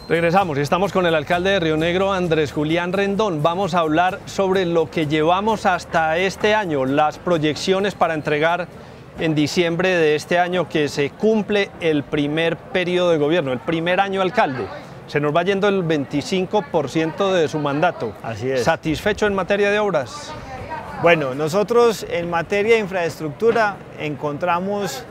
Regresamos y estamos con el alcalde de Río Negro, Andrés Julián Rendón. Vamos a hablar sobre lo que llevamos hasta este año, las proyecciones para entregar en diciembre de este año que se cumple el primer periodo de gobierno, el primer año alcalde. Se nos va yendo el 25% de su mandato. Así es. ¿Satisfecho en materia de obras? Bueno, nosotros en materia de infraestructura encontramos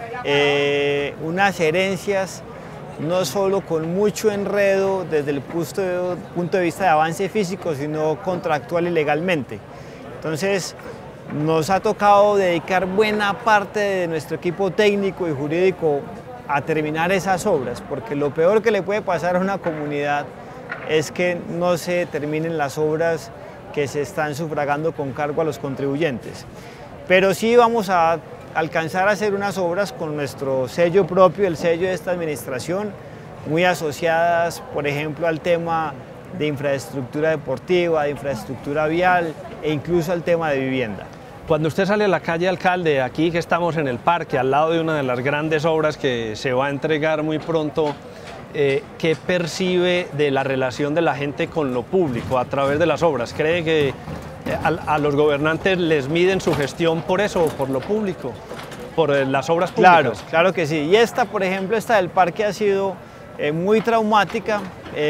unas herencias no solo con mucho enredo desde el punto de vista de avance físico, sino contractual y legalmente. Entonces, nos ha tocado dedicar buena parte de nuestro equipo técnico y jurídico a terminar esas obras, porque lo peor que le puede pasar a una comunidad es que no se terminen las obras que se están sufragando con cargo a los contribuyentes. Pero sí vamos a alcanzar a hacer unas obras con nuestro sello propio, el sello de esta administración, muy asociadas, por ejemplo, al tema de infraestructura deportiva, de infraestructura vial e incluso al tema de vivienda. Cuando usted sale a la calle, alcalde, aquí que estamos en el parque, al lado de una de las grandes obras que se va a entregar muy pronto, ¿qué percibe de la relación de la gente con lo público a través de las obras? ¿Cree que a los gobernantes les miden su gestión por eso, por lo público, por las obras públicas? Claro, claro que sí. Y esta, por ejemplo, esta del parque ha sido muy traumática,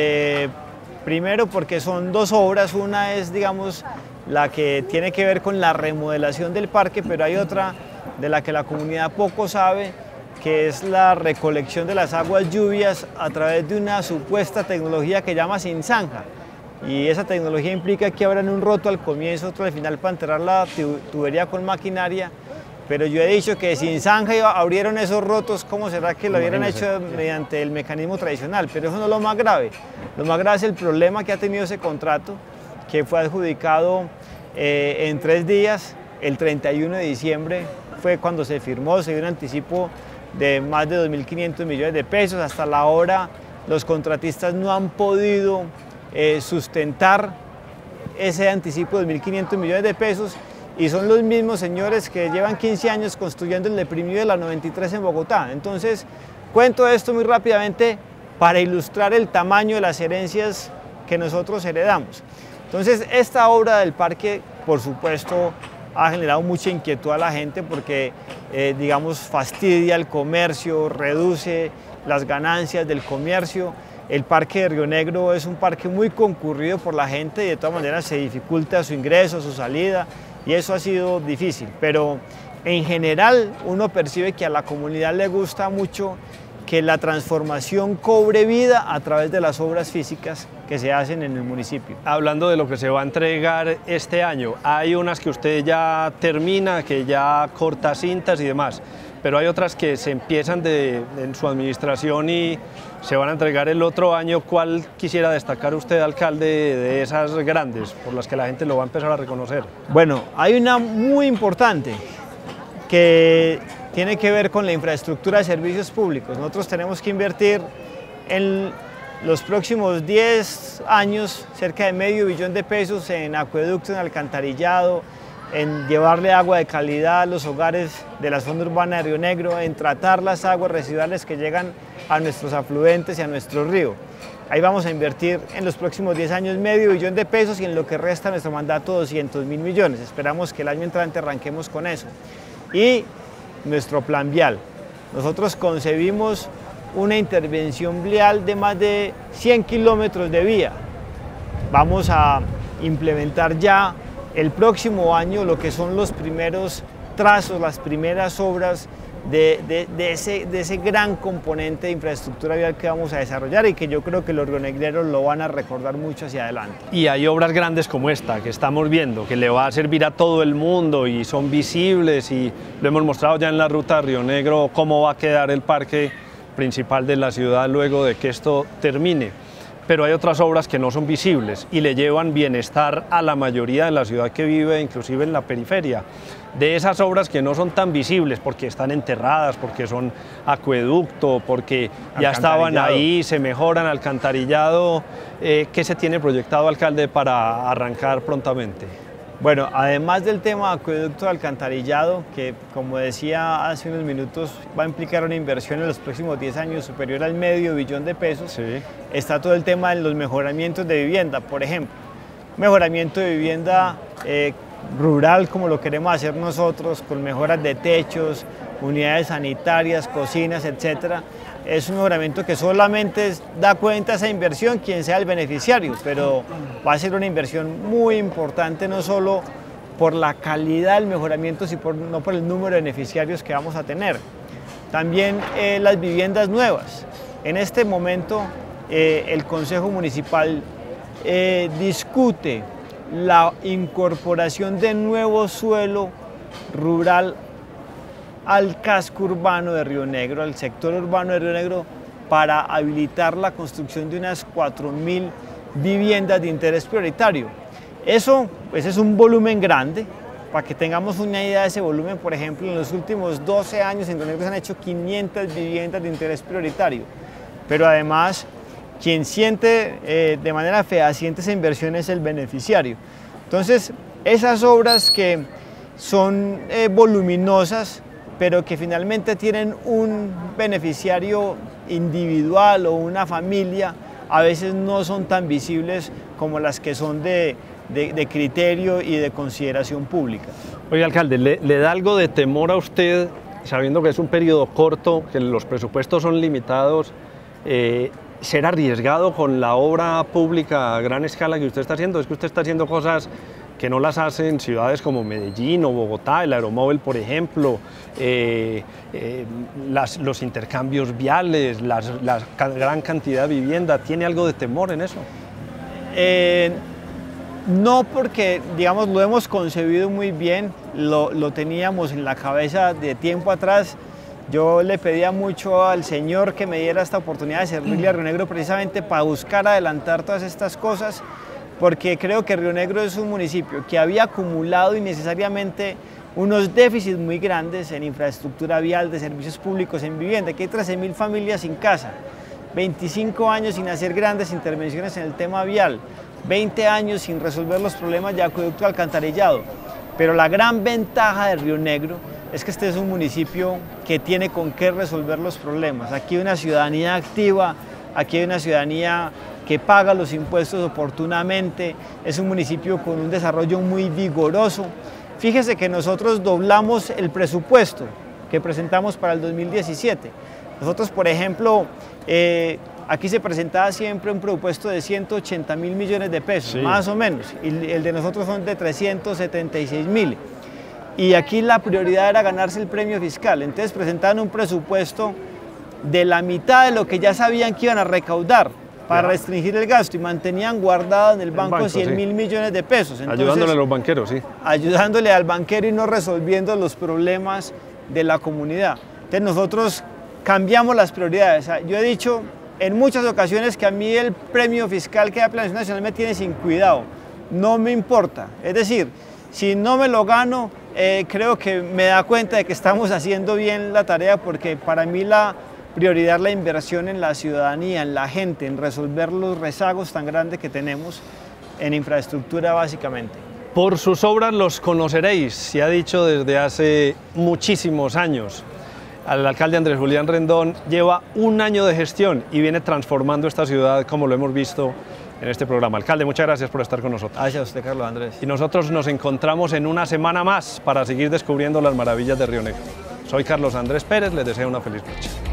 primero porque son dos obras, una es, digamos, la que tiene que ver con la remodelación del parque, pero hay otra de la que la comunidad poco sabe, que es la recolección de las aguas lluvias a través de una supuesta tecnología que llama sin zanja. Y esa tecnología implica que abran un roto al comienzo, otro al final para enterrar la tubería con maquinaria. Pero yo he dicho que sin zanja abrieron esos rotos, ¿cómo será que lo hubieran hecho mediante el mecanismo tradicional? Pero eso no es lo más grave. Lo más grave es el problema que ha tenido ese contrato, que fue adjudicado en 3 días. El 31 de diciembre fue cuando se firmó, se dio un anticipo de más de 2.500 millones de pesos. Hasta la hora los contratistas no han podido sustentar ese anticipo de 1.500 millones de pesos y son los mismos señores que llevan 15 años construyendo el deprimido de la 93 en Bogotá. Entonces, cuento esto muy rápidamente para ilustrar el tamaño de las herencias que nosotros heredamos. Entonces, esta obra del parque, por supuesto, ha generado mucha inquietud a la gente porque, digamos, fastidia el comercio, reduce las ganancias del comercio. El parque de Río Negro es un parque muy concurrido por la gente y de todas maneras se dificulta su ingreso, su salida y eso ha sido difícil. Pero en general uno percibe que a la comunidad le gusta mucho que la transformación cobre vida a través de las obras físicas que se hacen en el municipio. Hablando de lo que se va a entregar este año, hay unas que usted ya termina, que ya corta cintas y demás, pero hay otras que se empiezan en su administración y se van a entregar el otro año. ¿Cuál quisiera destacar usted, alcalde, de esas grandes por las que la gente lo va a empezar a reconocer? Bueno, hay una muy importante que tiene que ver con la infraestructura de servicios públicos. Nosotros tenemos que invertir en los próximos 10 años cerca de $500 millones de pesos en acueducto, en alcantarillado, en llevarle agua de calidad a los hogares de la zona urbana de Río Negro, en tratar las aguas residuales que llegan a nuestros afluentes y a nuestro río. Ahí vamos a invertir en los próximos 10 años $500 millones de pesos y en lo que resta nuestro mandato 200.000 millones. Esperamos que el año entrante arranquemos con eso. Y nuestro plan vial. Nosotros concebimos una intervención vial de más de 100 kilómetros de vía. Vamos a implementar ya el próximo año lo que son los primeros trazos, las primeras obras de ese gran componente de infraestructura vial que vamos a desarrollar y que yo creo que los rionegreros lo van a recordar mucho hacia adelante. Y hay obras grandes como esta que estamos viendo, que le va a servir a todo el mundo y son visibles y lo hemos mostrado ya en la ruta de Río Negro, cómo va a quedar el parque principal de la ciudad luego de que esto termine. Pero hay otras obras que no son visibles y le llevan bienestar a la mayoría de la ciudad que vive, inclusive en la periferia. De esas obras que no son tan visibles porque están enterradas, porque son acueducto, porque ya estaban ahí, se mejoran, alcantarillado, ¿qué se tiene proyectado, alcalde, para arrancar prontamente? Bueno, además del tema de acueducto de alcantarillado, que como decía hace unos minutos, va a implicar una inversión en los próximos 10 años superior al $500 millones, Sí. está todo el tema de los mejoramientos de vivienda, por ejemplo, mejoramiento de vivienda rural como lo queremos hacer nosotros, con mejoras de techos, unidades sanitarias, cocinas, etcétera. Es un mejoramiento que solamente da cuenta de esa inversión quien sea el beneficiario, pero va a ser una inversión muy importante, no solo por la calidad del mejoramiento, sino no por el número de beneficiarios que vamos a tener. También las viviendas nuevas. En este momento el Consejo Municipal discute la incorporación de nuevo suelo rural al casco urbano de Río Negro, al sector urbano de Río Negro, para habilitar la construcción de unas 4.000 viviendas de interés prioritario. Eso pues, es un volumen grande. Para que tengamos una idea de ese volumen, por ejemplo, en los últimos 12 años en Río Negro se han hecho 500 viviendas de interés prioritario. Pero además, quien siente de manera fehaciente esa inversión es el beneficiario. Entonces, esas obras que son voluminosas, pero que finalmente tienen un beneficiario individual o una familia, a veces no son tan visibles como las que son de criterio y de consideración pública. Oye, alcalde, ¿le da algo de temor a usted, sabiendo que es un periodo corto, que los presupuestos son limitados, ser arriesgado con la obra pública a gran escala que usted está haciendo? Es que usted está haciendo cosas que no las hacen ciudades como Medellín o Bogotá, el Aeromóvil, por ejemplo, los intercambios viales, la gran cantidad de vivienda. ¿Tiene algo de temor en eso? No, porque digamos lo hemos concebido muy bien, lo teníamos en la cabeza de tiempo atrás. Yo le pedía mucho al Señor que me diera esta oportunidad de servirle a Río Negro precisamente para buscar adelantar todas estas cosas, porque creo que Río Negro es un municipio que había acumulado innecesariamente unos déficits muy grandes en infraestructura vial, de servicios públicos, en vivienda, que hay 13.000 familias sin casa, 25 años sin hacer grandes intervenciones en el tema vial, 20 años sin resolver los problemas de acueducto alcantarillado. Pero la gran ventaja de Río Negro es que este es un municipio que tiene con qué resolver los problemas. Aquí hay una ciudadanía activa, aquí hay una ciudadanía que paga los impuestos oportunamente, es un municipio con un desarrollo muy vigoroso. Fíjese que nosotros doblamos el presupuesto que presentamos para el 2017. Nosotros, por ejemplo, aquí se presentaba siempre un presupuesto de 180.000 millones de pesos, sí, más o menos, y el de nosotros son de 376.000. Y aquí la prioridad era ganarse el premio fiscal, entonces presentaban un presupuesto de la mitad de lo que ya sabían que iban a recaudar para restringir el gasto, y mantenían guardado en el banco 100.000 millones de pesos. Entonces, ayudándole a los banqueros, sí. Ayudándole al banquero y no resolviendo los problemas de la comunidad. Entonces nosotros cambiamos las prioridades. Yo he dicho en muchas ocasiones que a mí el premio fiscal que da Planeación Nacional me tiene sin cuidado, no me importa. Es decir, si no me lo gano, creo que me da cuenta de que estamos haciendo bien la tarea, porque para mí la prioridad es la inversión en la ciudadanía, en la gente, en resolver los rezagos tan grandes que tenemos en infraestructura básicamente. Por sus obras los conoceréis, se ha dicho desde hace muchísimos años. El alcalde Andrés Julián Rendón lleva un año de gestión y viene transformando esta ciudad como lo hemos visto en este programa. Alcalde, muchas gracias por estar con nosotros. Gracias a usted, Carlos Andrés. Y nosotros nos encontramos en una semana más para seguir descubriendo las maravillas de Río Negro. Soy Carlos Andrés Pérez, les deseo una feliz noche.